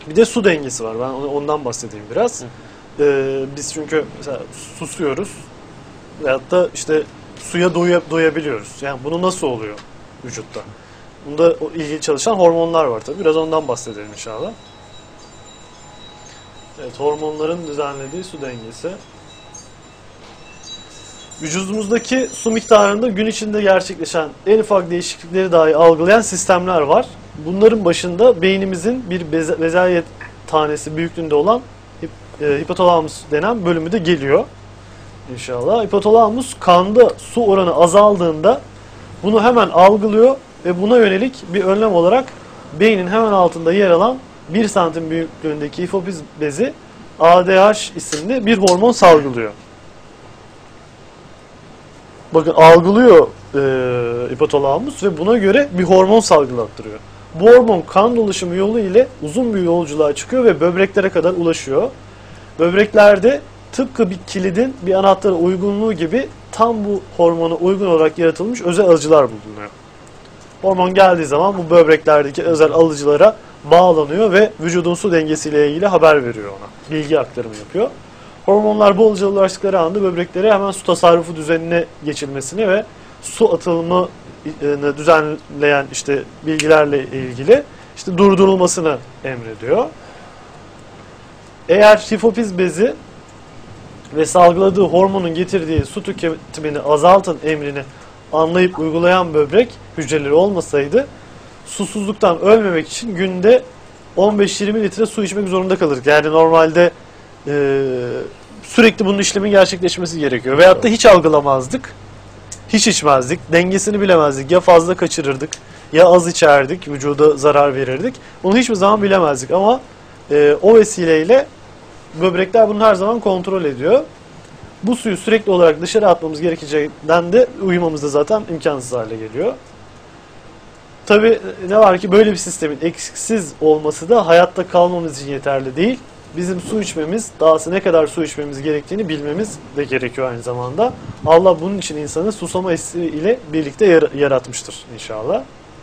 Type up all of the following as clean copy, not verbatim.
Bir de su dengesi var. Ben ondan bahsedeyim biraz. Biz çünkü mesela susuyoruz veyahut da işte suya doyabiliyoruz. Yani bunu nasıl oluyor vücutta? Bunda ilgili çalışan hormonlar var tabii. Biraz ondan bahsedelim inşallah. Evet, hormonların düzenlediği su dengesi. Vücudumuzdaki su miktarında gün içinde gerçekleşen en ufak değişiklikleri dahi algılayan sistemler var. Bunların başında beynimizin bir bezelye tanesi büyüklüğünde olan hipotalamus denen bölümü de geliyor. İnşallah. Hipotalamus kanda su oranı azaldığında bunu hemen algılıyor ve buna yönelik bir önlem olarak beynin hemen altında yer alan 1 santim büyüklüğündeki hipofiz bezi ADH isimli bir hormon salgılıyor. Bakın algılıyor hipotalamus ve buna göre bir hormon salgılattırıyor. Bu hormon kan dolaşımı yolu ile uzun bir yolculuğa çıkıyor ve böbreklere kadar ulaşıyor. Böbreklerde tıpkı bir kilidin bir anahtara uygunluğu gibi tam bu hormona uygun olarak yaratılmış özel alıcılar bulunuyor. Hormon geldiği zaman bu böbreklerdeki özel alıcılara bağlanıyor ve vücudun su dengesiyle ilgili haber veriyor ona. Bilgi aktarımı yapıyor. Hormonlar bu alıcıya ulaştıkları anda böbreklere hemen su tasarrufu düzenine geçilmesini ve su atılımını düzenleyen işte bilgilerle ilgili işte durdurulmasını emrediyor. Eğer hipofiz bezi ve salgıladığı hormonun getirdiği su tüketimini azaltın emrini anlayıp uygulayan böbrek hücreleri olmasaydı susuzluktan ölmemek için günde 15-20 litre su içmek zorunda kalırdık. Yani normalde sürekli bunun işlemin gerçekleşmesi gerekiyor. Veyahut da hiç algılamazdık. Hiç içmezdik. Dengesini bilemezdik. Ya fazla kaçırırdık ya az içerdik. Vücuda zarar verirdik. Bunu hiçbir zaman bilemezdik ama o vesileyle böbrekler bunu her zaman kontrol ediyor. Bu suyu sürekli olarak dışarı atmamız gerekeceğinden de uyumamız da zaten imkansız hale geliyor. Tabii ne var ki böyle bir sistemin eksiksiz olması da hayatta kalmamız için yeterli değil. Bizim su içmemiz, dahası ne kadar su içmemiz gerektiğini bilmemiz de gerekiyor aynı zamanda. Allah bunun için insanı susama hissi ile birlikte yaratmıştır inşallah.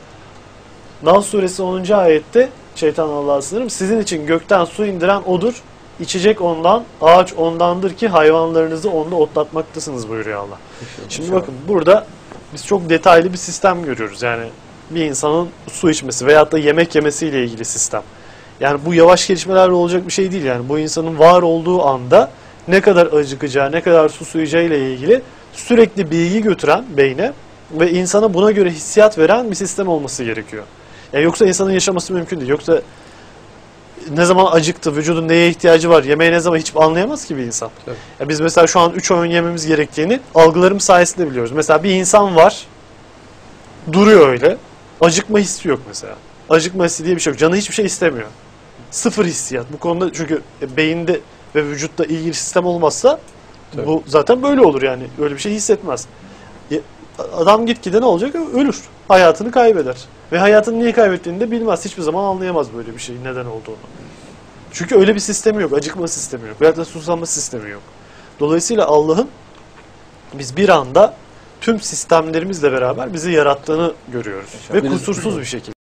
Nahl suresi 10. ayette şeytan Allah'a sınırım. Sizin için gökten su indiren odur. İçecek ondan, ağaç ondandır ki hayvanlarınızı onda otlatmaktasınız buyuruyor Allah. Şimdi bakın burada biz çok detaylı bir sistem görüyoruz. Yani bir insanın su içmesi veyahut da yemek yemesiyle ilgili sistem. Yani bu yavaş gelişmelerle olacak bir şey değil. Yani bu insanın var olduğu anda ne kadar acıkacağı, ne kadar susayacağı ile ilgili sürekli bilgi götüren beyne ve insana buna göre hissiyat veren bir sistem olması gerekiyor. Yani yoksa insanın yaşaması mümkün değil. Yoksa ne zaman acıktı, vücudun neye ihtiyacı var, yemeğe ne zaman hiç anlayamaz ki bir insan. Yani biz mesela şu an 3 öğün yememiz gerektiğini algılarımız sayesinde biliyoruz. Mesela bir insan var, duruyor öyle, acıkma hissi yok mesela. Acıkma hissi diye bir şey yok. Canı hiçbir şey istemiyor. Sıfır hissiyat. Bu konuda çünkü beyinde ve vücutta ilgili sistem olmazsa bu zaten böyle olur yani. Öyle bir şey hissetmez. Adam gitgide ne olacak? Ölür. Hayatını kaybeder. Ve hayatını niye kaybettiğini de bilmez. Hiçbir zaman anlayamaz böyle bir şeyin neden olduğunu. Çünkü öyle bir sistemi yok. Acıkma sistemi yok. Veyahut da susama sistemi yok. Dolayısıyla Allah'ın biz bir anda tüm sistemlerimizle beraber bizi yarattığını görüyoruz. Ve kusursuz bir şekilde.